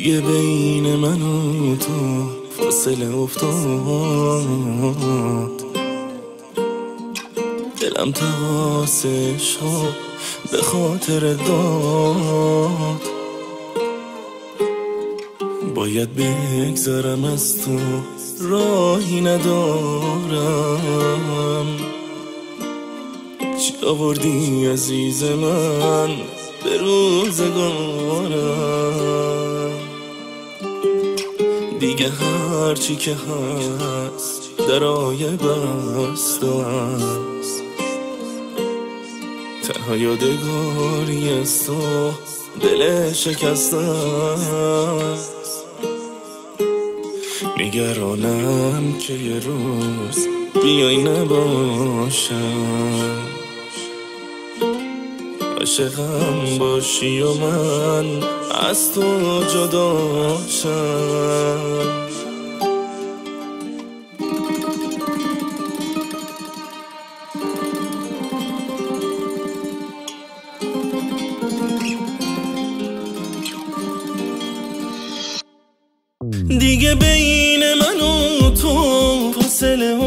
دیگه بین من و تو فاصله افتاد، دلم تقاسش ها به خاطر داد. باید بگذرم از تو، راهی ندارم. چی آوردی عزیز من به روزگارم؟ دیگه هرچی که هست درای بسته است، تنها یادگاری از تو دل شکسته است. نگرانم که یه روز بیای نباشم، عاشقم باشی و من از تو جدا شم. دیگه بین من و تو فاصله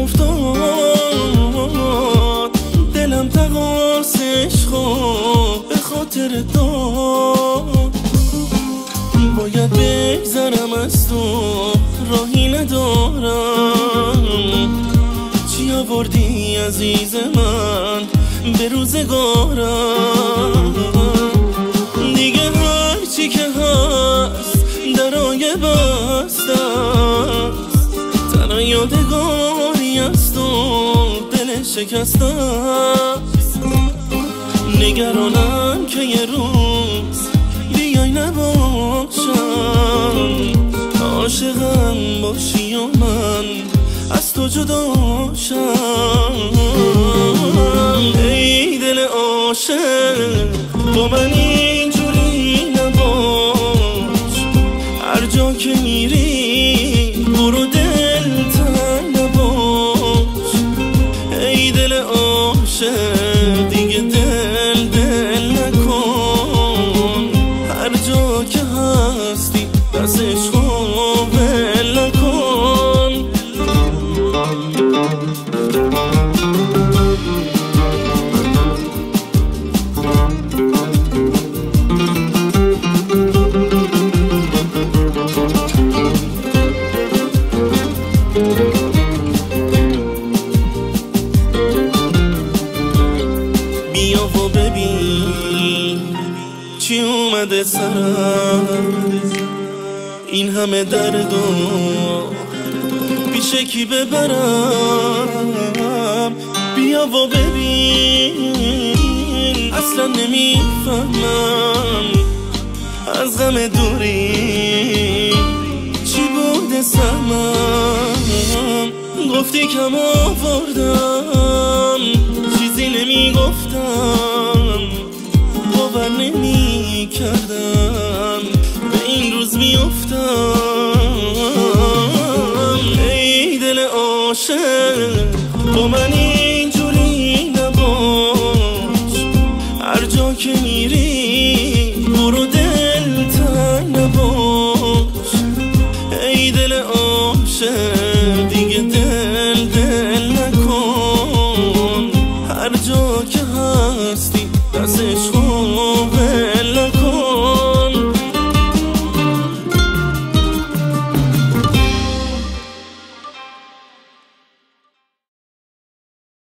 افتاد، دلم تقاسش خواب به خاطر داد. باید بگذرم از تو، راهی ندارم. چی آوردی عزیز من به روزگارم؟ دیگه هرچی که هست درای بسته است، تنها یادگاری از تو دل شکسته است. نگرانم که یه روز بیای نباشم، عاشقم باشی و من از تو جدا شم. ای دل عاشق با من اینجوری نباش، هر جا که میری برو دلتنگ نباش. ای دل عاشق دیگه دل نکن، هر جا که هستی دست عشقو ول نکن. بیا و ببین چی اومده سرم، این همه درد و پیش کی ببرم. بیا و ببین اصلا نمیفهمم از غم دوری چی بوده سهمم. گفتی کم آوردم چیزی نمیگفتم، باور نمی کردم به این روز میافتم. ای دل عاشق با من اینجوری نباش، هر جا که میری برو دلتنگ نباش. ای دل عاشق دیگه دل نکن، هر جا که هستی دست عشقو